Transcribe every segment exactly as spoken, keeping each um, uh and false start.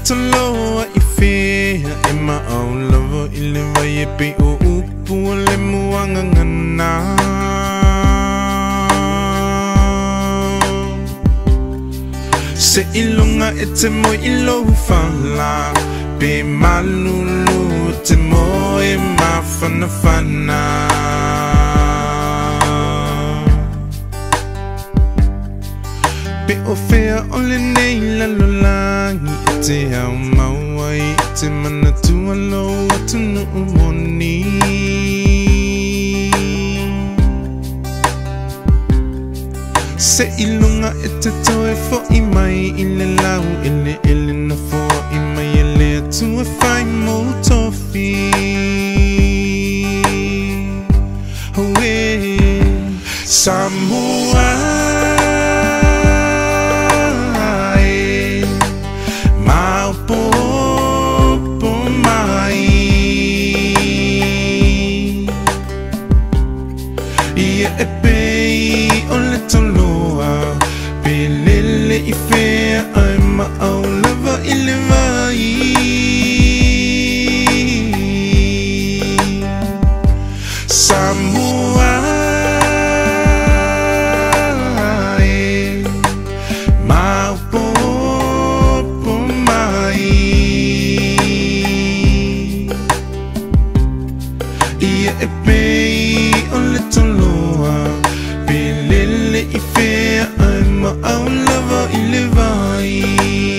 little lower ifea Emma au lava ile vai pe o upu le muanga ngana Se ilunga ete mo ilo fala Pe malulu te mo e mafana fana Pe o fea ole nei lalo langi Ete au mawai Ete mana tua lo atu nu umoni Se ilunga ete toe fo i mai Ile lau ile ile na fo i mai Ele atu e fai mo tofi Hoe Samoa I'm a lover ilivai Samoa Maupopo mai Ia e pei o le toloa Pelele I fea I'm a lover ilivai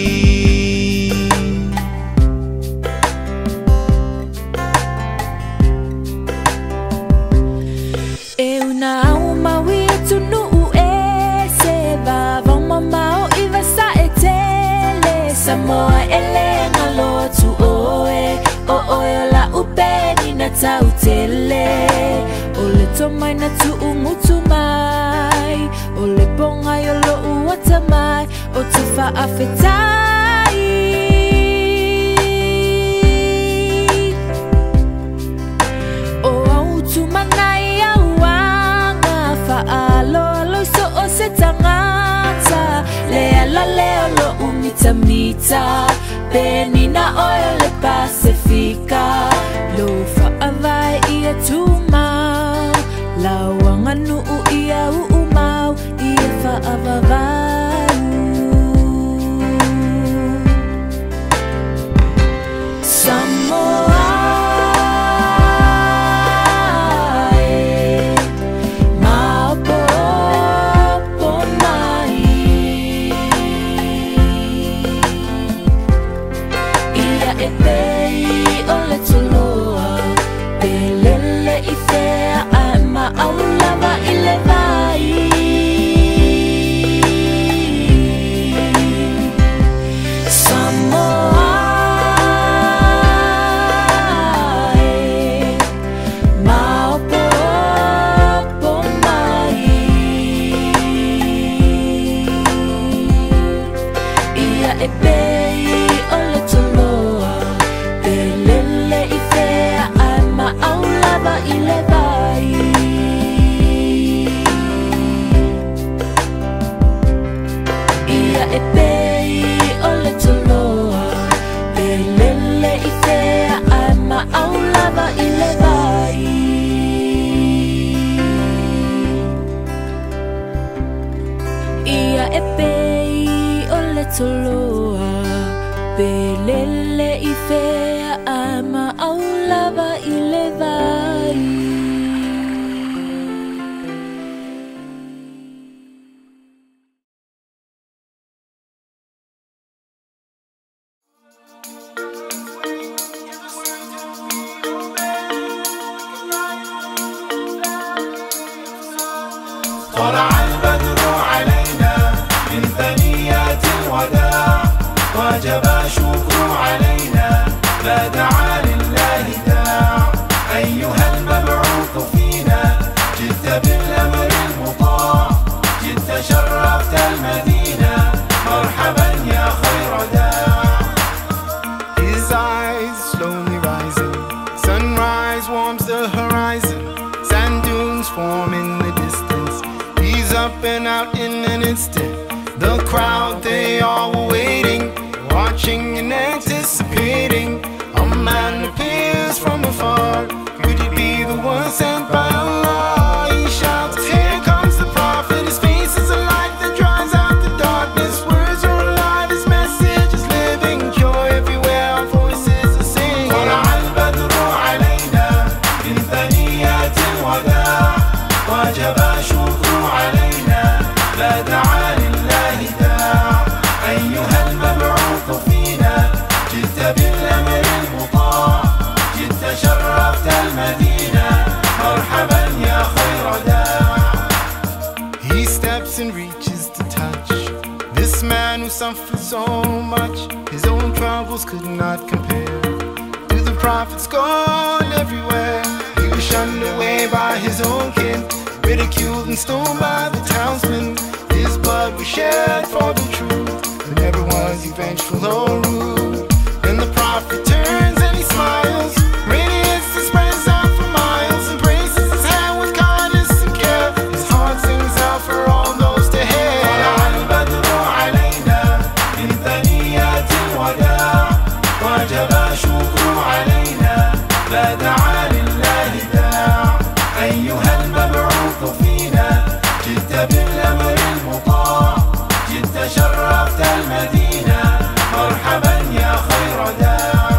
Samoa ele ngalo tu oe O oe la upeni na tau tele O le tomai na tu umutu mai O le bonga yo lo uata mai O te wha awhetai O au tu manai au anga Wha alo alo so o se tangata Lea la leo lo umita mita Beni na oil le Pacifica Lo whaavai ia tūmau Lauanga nuu ia uumau Ia whaavavau Samoa Toloa Pelele I fea ama au lava I le vai طلع البدر علينا من ثنيات الوداع وجب شكر علينا ما دعا لله داع أيها المبعوث فينا جئت بالأمر المطاع جئت شرفت المدينة مرحبا يا خير داع. His eyes slowly rising, sunrise warms the horizon, sand dunes form in the distance, he's up and out in an instant. The crowd, they all were waiting, watching watching and anticipating. A man appears from afar. Could it be the one sent by Allah? He shouts, here comes the prophet. His face is a light that drives out the darkness. Words are alive, his message is living, pure everywhere. Our voices are singing. طلع البدر علينا من ثنيات الوداع وجب الشكر علينا لا دعا لله داع. أيها المبعوث فينا جئت بالأمر المطاع جئت شرفت المدينة مرحبا يا خير داع. He steps and reaches to touch this man who suffered so much. His own troubles could not compare to the prophet's gone everywhere. He was shunned away by his own kin, ridiculed and stoned by the townsmen. His blood was shed for the truth, but never was he vengeful or rude. Then the prophet turns and he smiles, radiance that spreads out for miles, embraces his hand with kindness and care. His heart sings out for all those to hear. طلع البدر علينا من ثنيات الوداع وجب الشكر علينا لا دعا لله داع. أيها المبعوث فينا جئت بالأمر المطاع جئت شرفت المدينة مرحبا يا خير داع.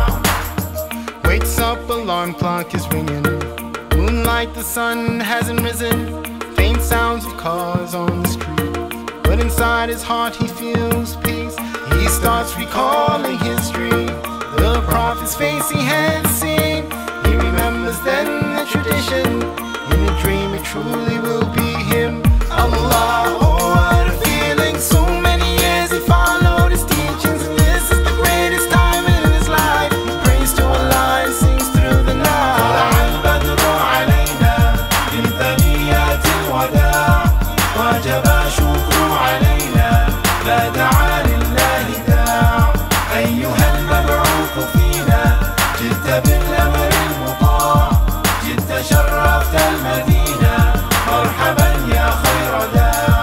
Wakes up, alarm clock is ringing. Moonlight, the sun hasn't risen. Faint sounds of cars on the street, but inside his heart he feels peace. He starts recalling history, the prophet's face he had seen. He remembers then the tradition. In a dream it truly will be him. Allah, oh what a feeling. So many years he followed his teachings, and this is the greatest time in his life. He prays to Allah and sings through the night. طلع البدر علينا من ثنيات الوداع وجب الشكر علينا لا دعا لله داع. أيها المبعوث فينا جئت بالأمر المطاع جئت شرفت المدينة مرحبا يا خير داع.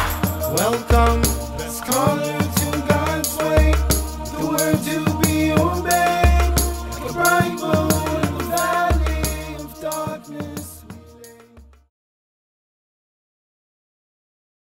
Welcome, scholar to God's way, the word to be obeyed, like a bright moon in the valley of darkness.